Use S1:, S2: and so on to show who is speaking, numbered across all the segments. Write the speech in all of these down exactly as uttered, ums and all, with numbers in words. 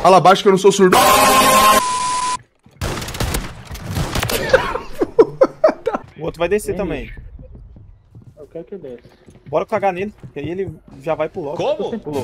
S1: Fala baixo que eu não sou surdo.
S2: O outro vai descer também.
S3: Eu quero que desce.
S2: Bora cagar nele, que aí ele já vai pro logo.
S4: Como?
S2: Pulou.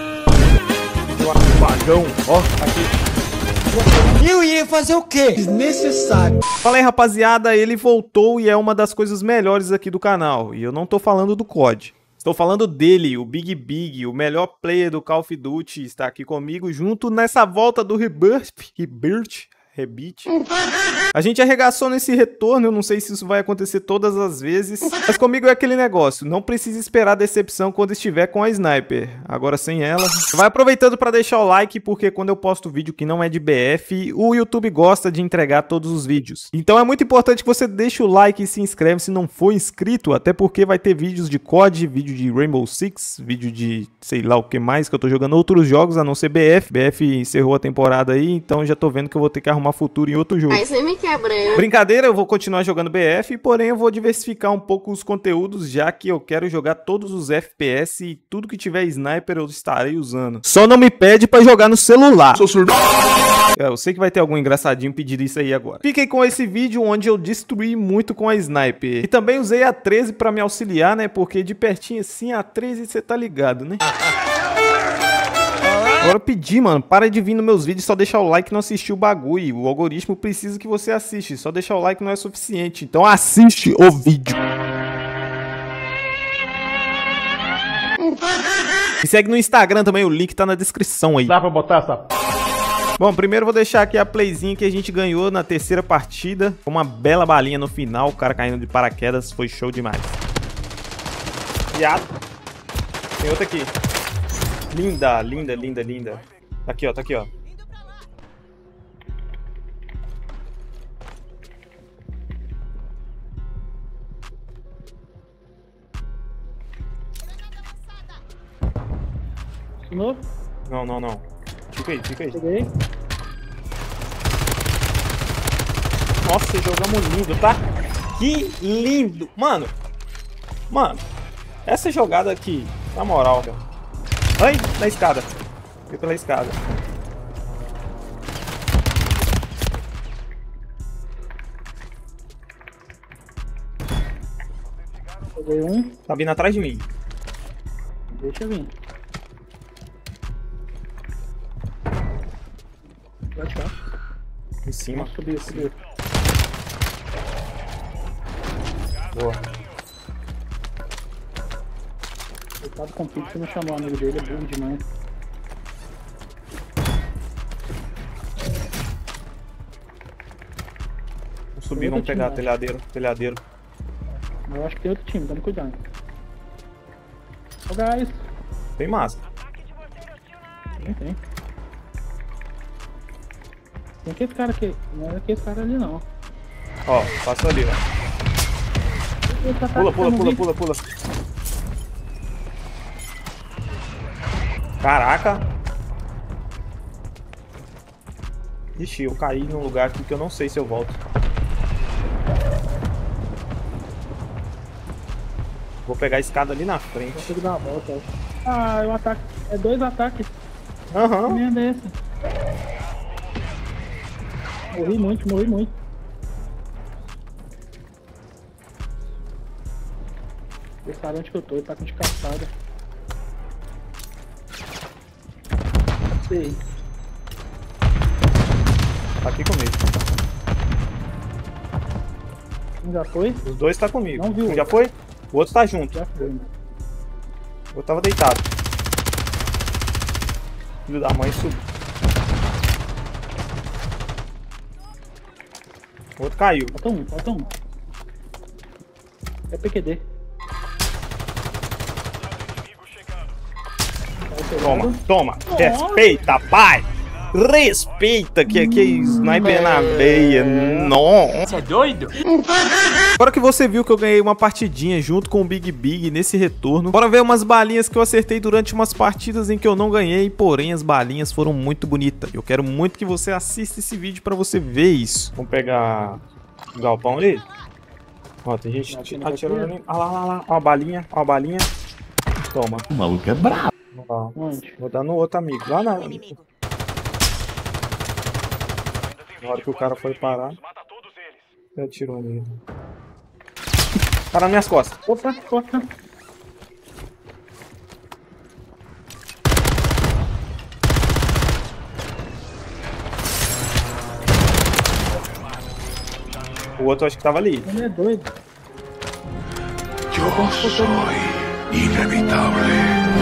S2: Vagão, ó, aqui.
S4: Eu ia fazer o quê? Desnecessário.
S2: Fala aí, rapaziada, ele voltou e é uma das coisas melhores aqui do canal. E eu não tô falando do C O D. Estou falando dele, o Big Big, o melhor player do Call of Duty, está aqui comigo junto nessa volta do Rebirth. Rebirth. Rebite. A gente arregaçou nesse retorno, eu não sei se isso vai acontecer todas as vezes, mas comigo é aquele negócio, não precisa esperar decepção quando estiver com a Sniper. Agora sem ela. Vai aproveitando para deixar o like, porque quando eu posto vídeo que não é de B F, o YouTube gosta de entregar todos os vídeos. Então é muito importante que você deixe o like e se inscreve se não for inscrito, até porque vai ter vídeos de C O D, vídeo de Rainbow Six, vídeo de sei lá o que mais, que eu tô jogando outros jogos a não ser B F. B F encerrou a temporada aí, então já tô vendo que eu vou ter que arrumar futuro em outro jogo.
S5: Aí você me quebra.
S2: Brincadeira, eu vou continuar jogando B F, porém eu vou diversificar um pouco os conteúdos, já que eu quero jogar todos os F P S e tudo que tiver sniper eu estarei usando. Só não me pede pra jogar no celular.
S1: Sou surdo.
S2: Eu sei que vai ter algum engraçadinho pedir isso aí agora. Fiquei com esse vídeo onde eu destruí muito com a sniper. E também usei a treze pra me auxiliar, né? Porque de pertinho assim, a treze você tá ligado, né? Agora eu pedi, mano, para de vir nos meus vídeos, só deixar o like e não assistir o bagulho. O algoritmo precisa que você assiste, só deixar o like não é suficiente. Então assiste o vídeo. Me segue no Instagram também, o link tá na descrição aí.
S3: Dá pra botar essa...
S2: Bom, primeiro vou deixar aqui a playzinha que a gente ganhou na terceira partida. Uma bela balinha no final, o cara caindo de paraquedas, foi show demais. Viado. Tem outra aqui. Linda, linda, linda, linda. Tá aqui, ó, tá aqui, ó.
S3: Ensinou?
S2: Não, não, não. Fica aí, fica aí.
S3: Peguei.
S2: Nossa, jogamos lindo, tá? Que lindo! Mano, mano, essa jogada aqui, na moral, cara. Ai, na escada. Fui pela escada.
S3: Peguei um.
S2: Tá vindo atrás de mim.
S3: Deixa eu vir. Vai cá.
S2: Em cima.
S3: Subiu, subiu.
S2: Boa.
S3: Coitado com o Pix, não chamou o amigo dele, é burro demais.
S2: Vamos subir, vamos pegar telhadeiro, telhadeiro.
S3: Eu acho que tem outro time, tamo cuidando. Ô, guys.
S2: Tem massa.
S3: Tem, tem. Tem aquele cara aqui. Não é aquele cara ali, não.
S2: Ó, passou ali, ó. Pula, pula, pula, pula, pula. Caraca. Ixi, eu caí num lugar aqui que eu não sei se eu volto. Vou pegar a escada ali na frente.
S3: Vou ter que dar uma volta, acho. Ah, é um ataque. É dois ataques.
S2: Aham.
S3: Que merda é essa? Morri muito, morri muito. Esse cara onde que eu tô, ele tá com de caçada. Sei.
S2: Tá aqui comigo.
S3: Um já foi?
S2: Os dois tá comigo.
S3: Não viu.
S2: Um já foi? O outro tá junto.
S3: Já foi.
S2: O outro tava deitado. Filho da mãe subiu. O outro caiu.
S3: Falta um, falta um. É P Q D.
S2: Toma, toma. Respeita, pai. Respeita que aqui é sniper na veia. Nossa.
S4: Você é doido?
S2: Agora que você viu que eu ganhei uma partidinha junto com o Big Big nesse retorno, bora ver umas balinhas que eu acertei durante umas partidas em que eu não ganhei, porém as balinhas foram muito bonitas. Eu quero muito que você assista esse vídeo pra você ver isso. Vamos pegar o galpão ali. Ó, tem gente atirando ali. Olha lá, lá, lá. Ó a balinha, ó a balinha. Toma.
S4: O maluco é brabo.
S2: Ó,
S3: Onde?
S2: vou dar no outro amigo. Lá na... Na hora que o cara foi parar, ele atirou nele. Tá nas minhas costas.
S3: Opa, opa.
S2: O outro acho que tava ali.
S3: Ele é doido.
S1: Yo soy inevitable.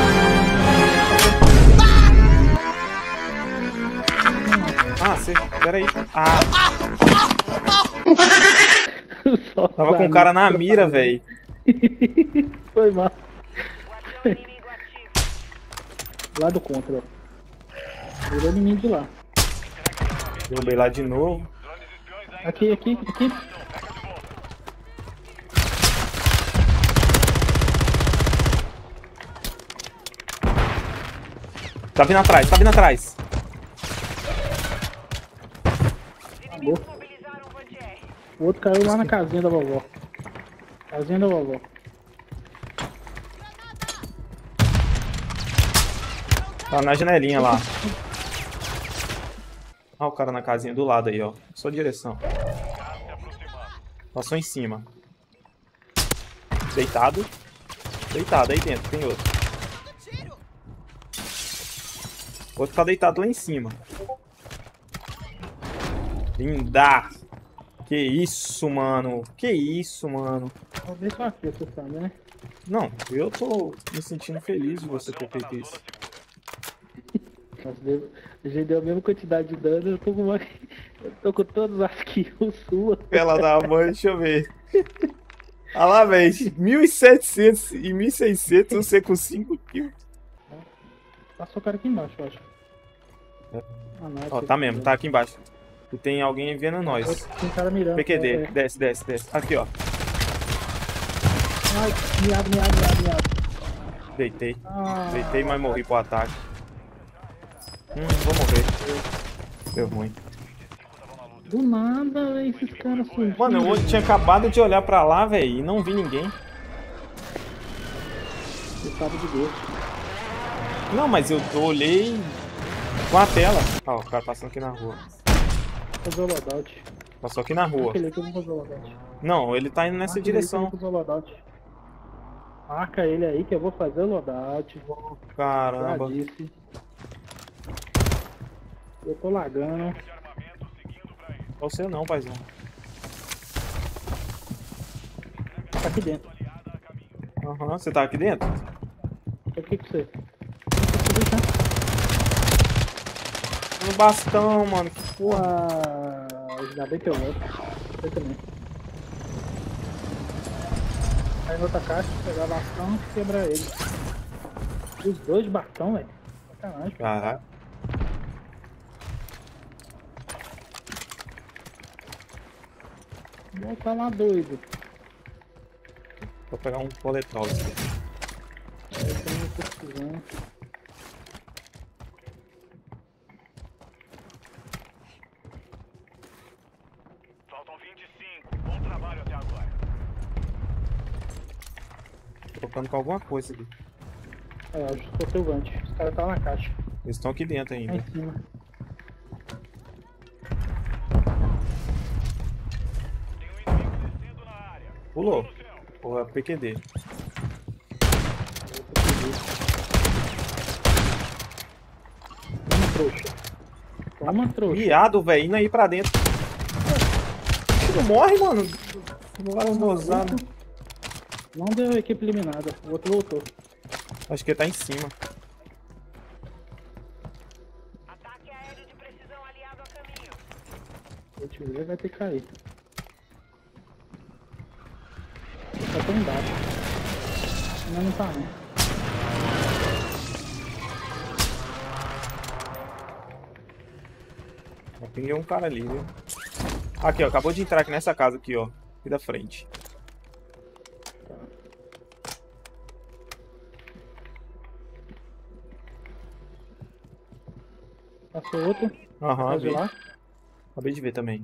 S2: Ah, você... Pera aí. Ah. Tava com o cara na mira, velho.
S3: Foi mal. Lá do contra, ó. Virou em mim de lá.
S2: Derrubei lá de novo.
S3: Aqui, aqui, aqui.
S2: Tá vindo atrás, tá vindo atrás.
S3: Acabou. O outro caiu lá na casinha da vovó. Casinha da vovó.
S2: Tá na janelinha lá. Olha o cara na casinha do lado aí, ó. Sua direção. Passou em cima. Deitado. Deitado, aí dentro, tem outro. O outro tá deitado lá em cima. Linda! Que isso, mano. Que isso, mano.
S3: Talvez só aqui, você sabe, né?
S2: Não, eu tô me sentindo feliz de você ter feito isso.
S3: Nossa, deu, a gente deu a mesma quantidade de dano, eu tô com uma... Eu tô com todos as kills suas.
S2: Ela dá a mãe, deixa eu ver. Olha lá, velho. mil e setecentos e mil e seiscentos, você com cinco kills.
S3: Passou o cara aqui embaixo, eu acho.
S2: É.
S3: Ah, não, é
S2: Ó,
S3: aqui.
S2: tá mesmo, tá aqui embaixo. E tem alguém vendo nós.
S3: Tem cara mirando.
S2: P Q D,
S3: É, é.
S2: desce, desce, desce. Aqui, ó.
S3: Ai, miado, miado, miado, miado.
S2: Deitei.
S3: Ah,
S2: Deitei, mas morri pro ataque. Hum, vou morrer. Deu ruim.
S3: do nada, véio, esses caras surgiram.
S2: Mano, eu tinha acabado de olhar pra lá, velho, e não vi ninguém.
S3: Eu tava de Deus.
S2: Não, mas eu, eu olhei com a tela. Ó, o cara passando aqui na rua.
S3: Vou fazer o loadout.
S2: Passou aqui na rua.
S3: Aquele que eu vou fazer o loadout.
S2: Não, ele tá indo nessa
S3: Marca ele aí que eu
S2: direção.
S3: vou fazer o loadout. Marca ele aí que eu vou fazer o loadout. Já
S2: Caramba.
S3: disse. Eu tô lagando.
S2: Você não, paizão.
S3: Tá aqui dentro.
S2: Aham, você tá aqui dentro?
S3: O que que você?
S2: No bastão, mano. Que porra.
S3: Ah, ainda bem que eu gosto. Eu também. Aí na outra caixa, pegar bastão e quebrar ele. Os dois de bastão, velho. Sacanagem.
S2: Caralho.
S3: Volta lá doido.
S2: Vou pegar um coletrol aqui.
S3: Aí eu não tô precisando.
S1: Faltam vinte e cinco. Bom trabalho até agora.
S2: Tô tocando com alguma coisa aqui.
S3: É, eu já soltei o vante. Os caras tá na caixa.
S2: Eles estão aqui dentro
S3: Lá
S2: ainda.
S3: em cima.
S1: Tem um inimigo descendo na área.
S2: Pulou. Porra, P Q D.
S3: Toma, trouxa. Toma, trouxa.
S2: Miado, velho, indo aí pra dentro. Não morre, mano. Vai gozado.
S3: Não deu equipe eliminada. O outro voltou.
S2: Acho que ele tá em cima.
S5: Ataque aéreo de precisão aliado a caminho.
S3: Se eu tiver, vai ter que cair. Ele tá tão embaixo. Não, não tá, não.
S2: Eu peguei um cara ali, viu? Aqui, ó. Acabou de entrar aqui nessa casa aqui, ó. Aqui da frente.
S3: Passou outro.
S2: Aham,
S3: Pode
S2: vi.
S3: ir lá.
S2: Acabei de ver também.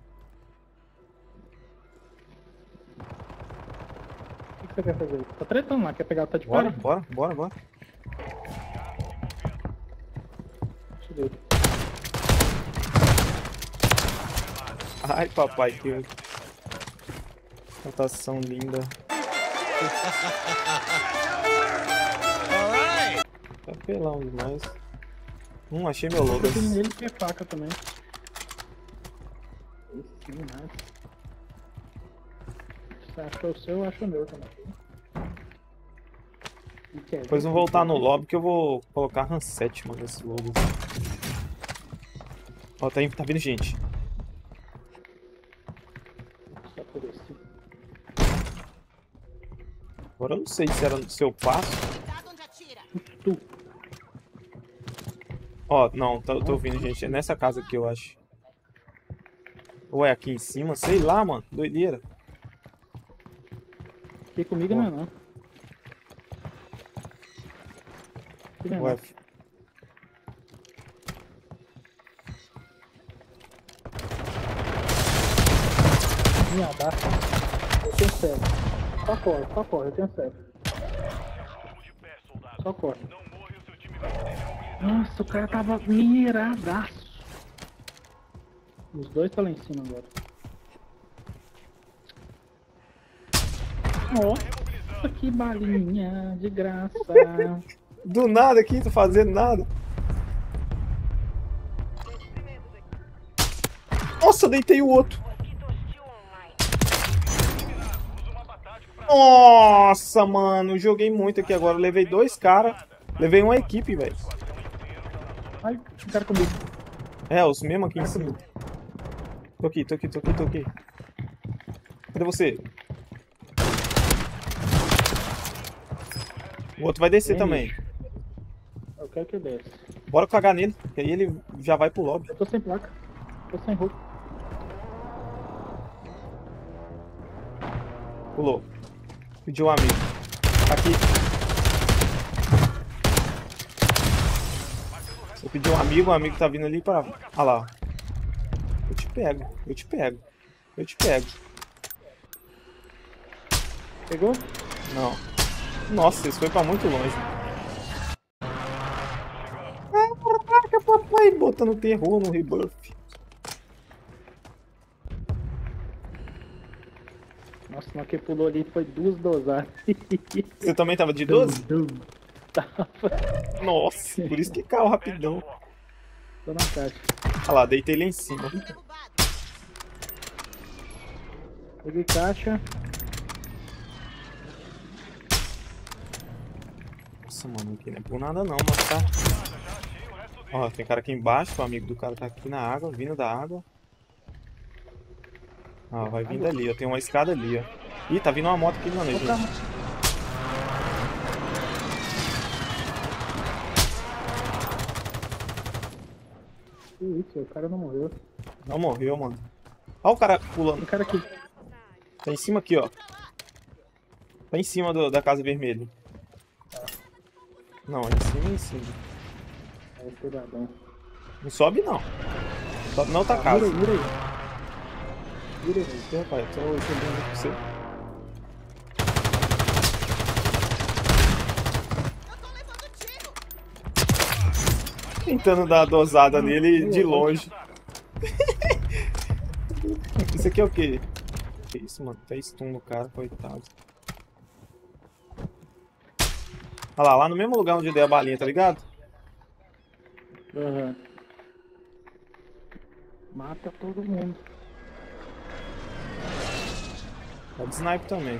S3: O que você quer fazer? Tá tretando lá. Quer pegar o tá de
S2: Bora,
S3: fora?
S2: bora, bora, bora.
S3: Deixa eu ver.
S2: Ai, papai, que rotação linda. Tá pelão demais. Hum, achei meu logo.
S3: Tem nele que é faca também. Esse demais. Você achou o seu, eu acho o meu também.
S2: Depois vamos voltar no lobby que eu vou colocar RAM sete, mano, nesse logo. Ó, tá, tá vindo gente.
S3: Só por esse.
S2: Agora eu não sei se era no seu passo.
S3: Tu.
S2: Ó, não, tô, tô ouvindo, gente. É nessa casa aqui, eu acho. Ou é aqui em cima? Sei lá, mano. Doideira.
S3: Aqui comigo não é não. Aqui não é
S2: Ué,
S3: não. Minha baixa. Eu tenho cego. Só corre, só corre, eu tenho cego. Só corre. Nossa, o cara tava miradaço. Os dois estão lá em cima agora. Nossa, que balinha de graça.
S2: do nada aqui, tô fazendo nada. Nossa, eu deitei o outro. Nossa, mano, joguei muito aqui agora. Eu levei dois caras. Levei uma equipe, velho.
S3: Ai, o cara comigo.
S2: É, os mesmos aqui em cima. Tô aqui, tô aqui, tô aqui, tô aqui. Cadê você? O outro vai descer
S3: Vem,
S2: também.
S3: bicho. Eu quero que ele desça.
S2: Bora cagar nele, que aí ele já vai pro lobby.
S3: Eu tô sem placa. Tô sem roupa.
S2: Pulou. Pediu um amigo. Aqui. Eu pedi um amigo, um amigo tá vindo ali pra... Ah lá. Eu te pego, eu te pego. Eu te pego.
S3: Pegou?
S2: Não. Nossa, isso foi pra muito longe. Caraca, papai, botando terror no rebuff.
S3: Nossa, mas que pulou ali foi duas dosadas.
S2: Você também tava de doze?
S3: Dum, dum. Tava.
S2: Nossa, por isso que caiu rapidão.
S3: Tô na caixa.
S2: Olha lá, deitei lá em cima.
S3: Peguei caixa.
S2: Nossa, mano, aqui não é por nada não, mas tá... Ó, tem cara aqui embaixo, o amigo do cara tá aqui na água, vindo da água. Ah, vai vindo ali, ó, tem uma escada ali, ó. Ih, tá vindo uma moto aqui, mano.
S3: Opa. Que isso, o cara não morreu.
S2: Não morreu, mano. Olha o cara pulando.
S3: O cara aqui.
S2: Tá em cima aqui, ó. Tá em cima do, da casa vermelha. Não, é em cima, é em cima.
S3: É o cidadão.
S2: Não sobe, não. Sobe na outra casa.
S3: Mira aí, mira aí. Mira aí.
S2: Ih, rapaz, eu tô jogando pra você. Tentando dar a dosada nele de longe. Isso aqui é o quê? Que isso, mano? Tá stun no cara, coitado. Olha lá, lá no mesmo lugar onde eu dei a balinha, tá ligado?
S3: Aham. Mata todo mundo.
S2: Tá de sniper também.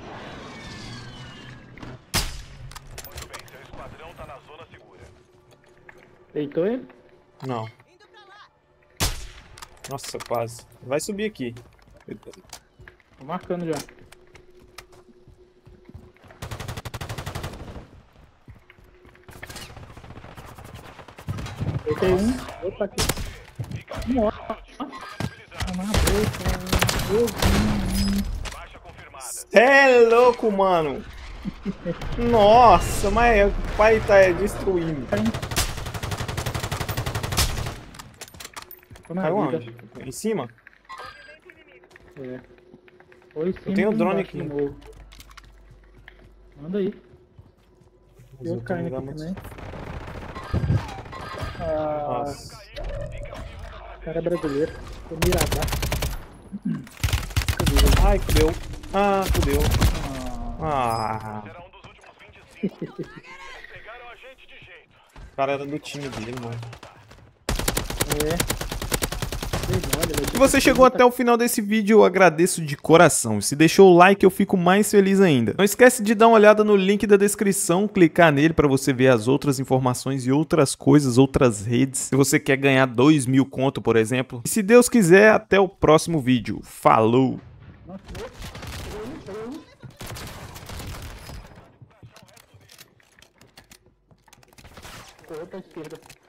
S1: Muito bem, seu esquadrão tá na zona segura.
S3: Deitou ele?
S2: Não. Nossa, quase. Vai subir aqui.
S3: Tô marcando já. Deitei um, outro aqui. Nossa. Tá na boca. Deus.
S1: Baixa confirmada.
S2: Cê é louco, mano. Nossa, mas o pai tá destruindo.
S3: Tô na
S2: Caiu
S3: vida.
S2: onde? Em cima?
S3: É. Foi sim,
S2: Eu tenho
S3: mas
S2: drone
S3: embaixo
S2: aqui.
S3: do morro. Manda aí.
S2: Mas
S3: Eu
S2: eu tô
S3: caio
S2: no
S3: aqui
S2: lugar
S3: também.
S2: muito-
S3: Ah,
S2: Nossa.
S3: cara brasileiro. Tô miradar.
S2: Ai, fudeu. Ah, fudeu. Ah.
S1: Será um dos últimos vinte e cinco. Eles pegaram a gente de jeito.
S2: O cara era do time dele, mano.
S3: É.
S2: Se você chegou até o final desse vídeo, eu agradeço de coração. Se deixou o like, eu fico mais feliz ainda. Não esquece de dar uma olhada no link da descrição, clicar nele para você ver as outras informações e outras coisas, outras redes. Se você quer ganhar dois mil conto, por exemplo. E se Deus quiser, até o próximo vídeo. Falou!
S3: Correu pra esquerda.